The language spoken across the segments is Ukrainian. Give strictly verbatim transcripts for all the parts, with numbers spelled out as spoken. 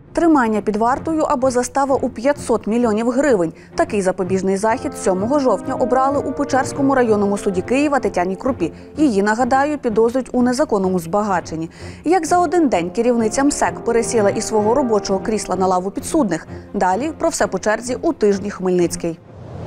Тримання під вартою або застава у п'ятсот мільйонів гривень. Такий запобіжний захід сьомого жовтня обрали у Печерському районному суді Києва Тетяні Крупі. Її, нагадаю, підозрюють у незаконному збагаченні. Як за один день керівниця МСЕК пересіла із свого робочого крісла на лаву підсудних. Далі про все по черзі у тижні Хмельницький.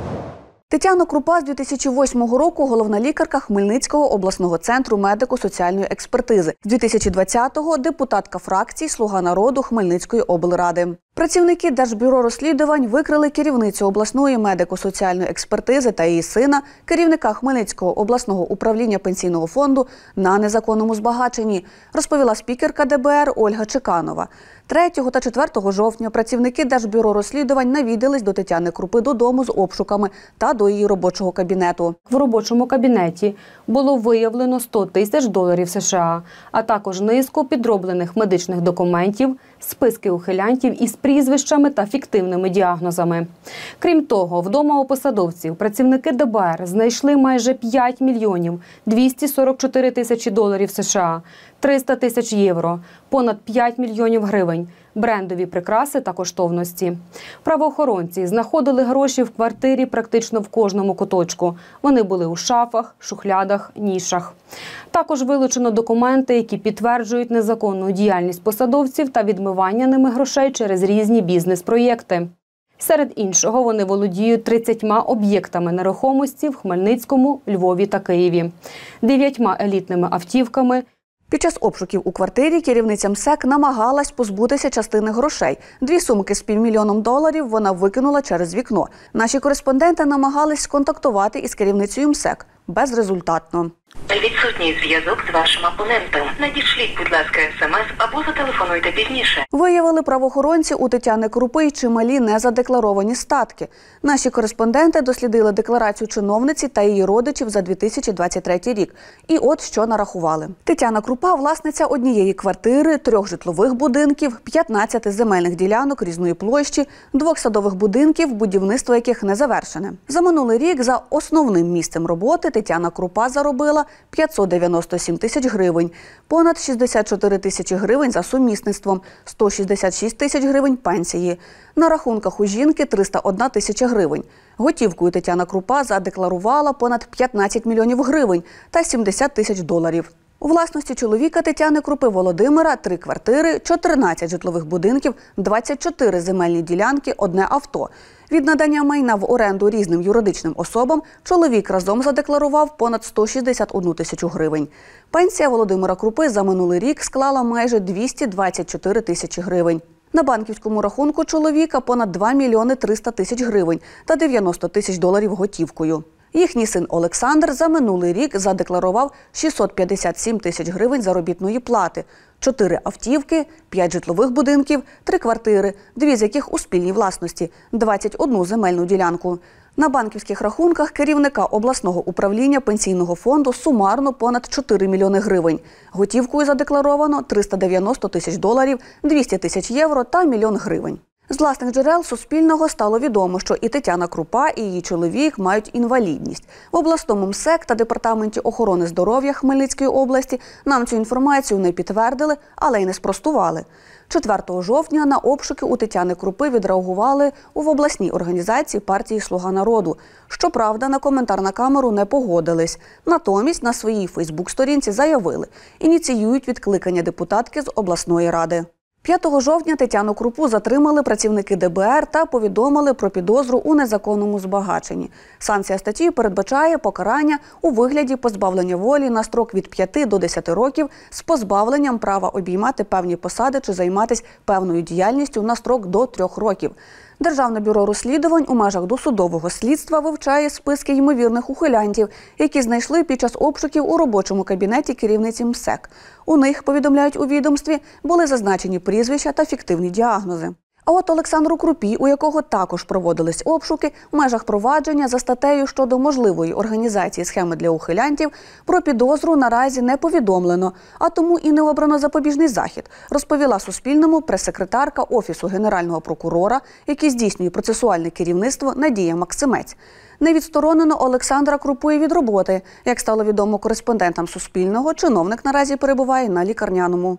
Тетяна Крупа з дві тисячі восьмого року – головна лікарка Хмельницького обласного центру медико-соціальної експертизи. З дві тисячі двадцятого – депутатка фракції «Слуга народу» Хмельницької облради. Працівники Держбюро розслідувань викрили керівницю обласної медико-соціальної експертизи та її сина, керівника Хмельницького обласного управління пенсійного фонду, на незаконному збагаченні, розповіла спікерка ДБР Ольга Чеканова. третього та четвертого жовтня працівники Держбюро розслідувань навідались до Тетяни Крупи додому з обшуками та до її робочого кабінету. В робочому кабінеті було виявлено сто тисяч доларів США, а також низку підроблених медичних документів, списки ухилянтів із прізвищами та фіктивними діагнозами. Крім того, вдома у посадовців працівники ДБР знайшли майже п'ять мільйонів двісті сорок чотири тисячі доларів США, триста тисяч євро, понад п'ять мільйонів гривень, брендові прикраси та коштовності. Правоохоронці знаходили гроші в квартирі практично в кожному куточку. Вони були у шафах, шухлядах, нішах. Також вилучено документи, які підтверджують незаконну діяльність посадовців та відмивання ними грошей через різні бізнес-проєкти. Серед іншого, вони володіють тридцятьма об'єктами нерухомості в Хмельницькому, Львові та Києві, дев'ятьма елітними автівками. Під час обшуків у квартирі керівниця МСЕК намагалась позбутися частини грошей. Дві сумки з півмільйоном доларів вона викинула через вікно. Наші кореспонденти намагались сконтактувати із керівницею МСЕК. Безрезультатно. Відсутній зв'язок з вашим абонентом. Надішліть, будь ласка, смс або зателефонуйте пізніше. Виявили правоохоронці у Тетяни Крупи й чималі незадекларовані статки. Наші кореспонденти дослідили декларацію чиновниці та її родичів за дві тисячі двадцять третій рік. І от що нарахували. Тетяна Крупа – власниця однієї квартири, трьох житлових будинків, п'ятнадцяти земельних ділянок різної площі, двох садових будинків, будівництво яких не завершене. За минулий рік за основним місцем роботи Тетяна Крупа заробила п'ятсот дев'яносто сім тисяч гривень, понад шістдесят чотири тисячі гривень за сумісництвом, сто шістдесят шість тисяч гривень пенсії. На рахунках у жінки триста одна тисяча гривень. Готівкою Тетяна Крупа задекларувала понад п'ятнадцять мільйонів гривень та сімдесят тисяч доларів. У власності чоловіка Тетяни Крупи Володимира – три квартири, чотирнадцять житлових будинків, двадцять чотири земельні ділянки, одне авто. Від надання майна в оренду різним юридичним особам чоловік разом задекларував понад сто шістдесят одну тисячу гривень. Пенсія Володимира Крупи за минулий рік склала майже двісті двадцять чотири тисячі гривень. На банківському рахунку чоловіка понад два мільйони триста тисяч гривень та дев'яносто тисяч доларів готівкою. Їхній син Олександр за минулий рік задекларував шістсот п'ятдесят сім тисяч гривень заробітної плати, чотири автівки, п'ять житлових будинків, три квартири, дві з яких у спільній власності, двадцять одну земельну ділянку. На банківських рахунках керівника обласного управління пенсійного фонду сумарно понад чотири мільйони гривень. Готівкою задекларовано триста дев'яносто тисяч доларів, двісті тисяч євро та мільйон гривень. З власних джерел Суспільного стало відомо, що і Тетяна Крупа, і її чоловік мають інвалідність. В обласному МСЕК та Департаменті охорони здоров'я Хмельницької області нам цю інформацію не підтвердили, але й не спростували. четвертого жовтня на обшуки у Тетяни Крупи відреагували в обласній організації партії «Слуга народу». Щоправда, на коментар на камеру не погодились. Натомість на своїй фейсбук-сторінці заявили – ініціюють відкликання депутатки з обласної ради. п'ятого жовтня Тетяну Крупу затримали працівники ДБР та повідомили про підозру у незаконному збагаченні. Санкція статті передбачає покарання у вигляді позбавлення волі на строк від п'яти до десяти років з позбавленням права обіймати певні посади чи займатися певною діяльністю на строк до трьох років. Державне бюро розслідувань у межах досудового слідства вивчає списки ймовірних ухилянтів, які знайшли під час обшуків у робочому кабінеті керівниці МСЕК. У них, повідомляють у відомстві, були зазначені прізвища та фіктивні діагнози. А от Олександру Крупі, у якого також проводились обшуки, в межах провадження за статтею щодо можливої організації схеми для ухилянтів, про підозру наразі не повідомлено, а тому і не обрано запобіжний захід, розповіла Суспільному прес-секретарка Офісу Генерального прокурора, який здійснює процесуальне керівництво, Надія Максимець. Не відсторонено Олександра Крупу від роботи. Як стало відомо кореспондентам Суспільного, чиновник наразі перебуває на лікарняному.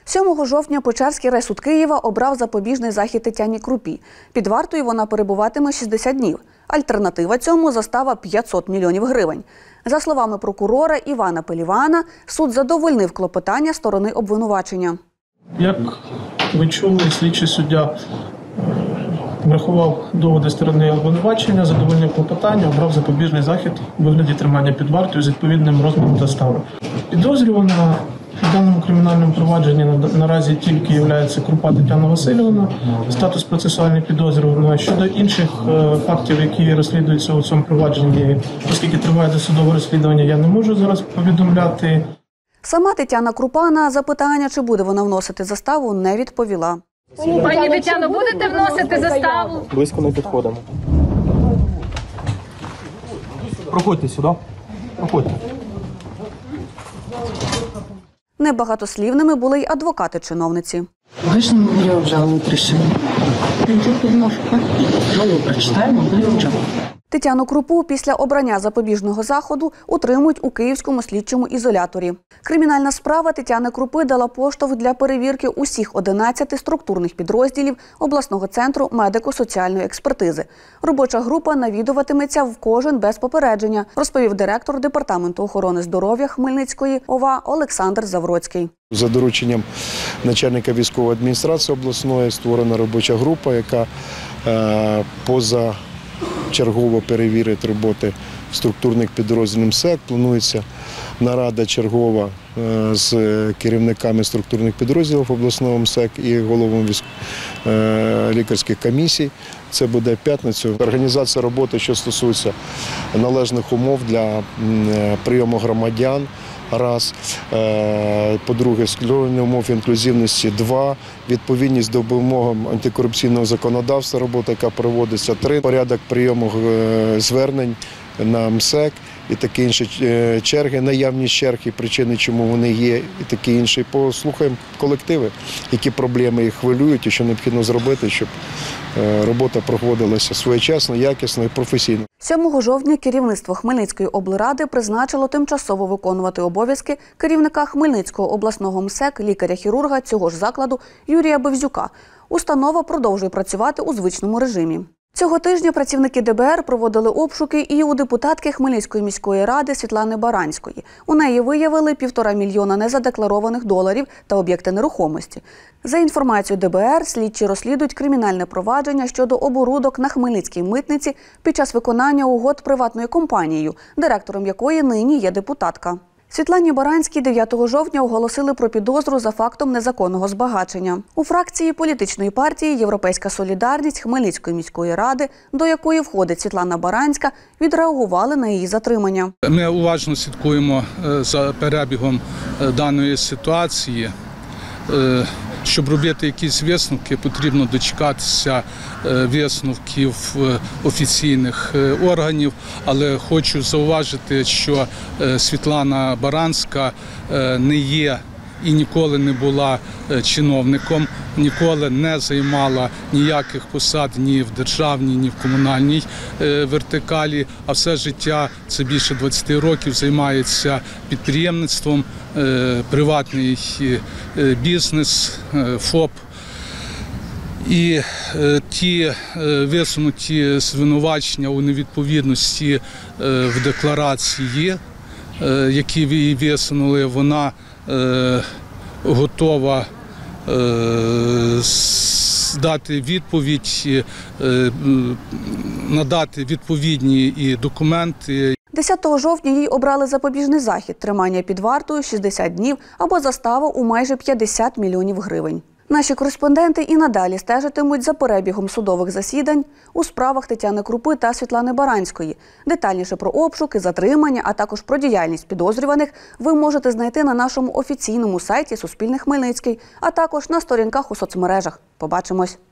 сьомого жовтня Печерський райсуд Києва обрав запобіжний захід Тетяні Крупі. Під вартою вона перебуватиме шістдесят днів. Альтернатива цьому – застава п'ятсот мільйонів гривень. За словами прокурора Івана Пелівана, суд задовольнив клопотання сторони обвинувачення. Як ви чули, слідчий суддя врахував доводи сторони обвинувачення, задовольнив клопотання, обрав запобіжний захід у вигляді тримання під вартою з відповідним розміром застави. Підозрювана в даному кримінальному провадженні наразі тільки є Крупа Тетяна Васильівна, статус процесуальної підозрюваної. Щодо інших фактів, які розслідуються у цьому провадженні, оскільки триває досудове розслідування, я не можу зараз повідомляти. Сама Тетяна Крупа на запитання, чи буде вона вносити заставу, не відповіла. Пані Тетяно, будете вносити заставу? Близько не підходимо. Проходьте сюди. Проходьте. Небагатослівними були й адвокати чиновниці. Ви ж не могли обжалувати рішення. Жалобу прочитаємо, могли обжалувати. Тетяну Крупу після обрання запобіжного заходу утримують у Київському слідчому ізоляторі. Кримінальна справа Тетяни Крупи дала поштовх для перевірки усіх одинадцяти структурних підрозділів обласного центру медико-соціальної експертизи. Робоча група навідуватиметься в кожен без попередження, розповів директор Департаменту охорони здоров'я Хмельницької ОВА Олександр Завроцький. За дорученням начальника військової адміністрації обласної створена робоча група, яка е, поза чергово перевірить роботи структурних підрозділів МСЕК. Планується нарада чергова з керівниками структурних підрозділів обласного МСЕК і головами лікарських комісій. Це буде в п'ятницю. Організація роботи, що стосується належних умов для прийому громадян. Раз. По-друге, створення умов інклюзивності. Два. Відповідність до вимогам антикорупційного законодавства, робота, яка проводиться. Три. Порядок прийому звернень на МСЕК і такі інші черги, наявність черг і причини, чому вони є, і такі інші. Послухаємо колективи, які проблеми їх хвилюють і що необхідно зробити, щоб робота проводилася своєчасно, якісно і професійно. сьомого жовтня керівництво Хмельницької облради призначило тимчасово виконувати обов'язки керівника Хмельницького обласного МСЕК, лікаря-хірурга цього ж закладу Юрія Бевзюка. Установа продовжує працювати у звичному режимі. Цього тижня працівники Д Б Р проводили обшуки і у депутатки Хмельницької міської ради Світлани Баранської. У неї виявили півтора мільйона незадекларованих доларів та об'єкти нерухомості. За інформацією Д Б Р, слідчі розслідують кримінальне провадження щодо оборудок на Хмельницькій митниці під час виконання угод приватною компанією, директором якої нині є депутатка. Світлані Баранській дев'ятого жовтня оголосили про підозру за фактом незаконного збагачення. У фракції політичної партії «Європейська солідарність» Хмельницької міської ради, до якої входить Світлана Баранська, відреагували на її затримання. Ми уважно слідкуємо за перебігом даної ситуації. Щоб робити якісь висновки, потрібно дочекатися висновків офіційних органів, але хочу зауважити, що Світлана Баранська не є і ніколи не була чиновником, ніколи не займала ніяких посад ні в державній, ні в комунальній вертикалі, а все життя, це більше двадцяти років, займається підприємництвом, приватний бізнес, ФОП. І ті висунуті звинувачення у невідповідності в декларації, які ви її висунули, вона готова дати відповідь, надати відповідні і документи. десятого жовтня їй обрали запобіжний захід – тримання під вартою шістдесят днів або заставу у майже п'ятдесят мільйонів гривень. Наші кореспонденти і надалі стежитимуть за перебігом судових засідань у справах Тетяни Крупи та Світлани Баранської. Детальніше про обшуки, затримання, а також про діяльність підозрюваних ви можете знайти на нашому офіційному сайті «Суспільне Хмельницький», а також на сторінках у соцмережах. Побачимось!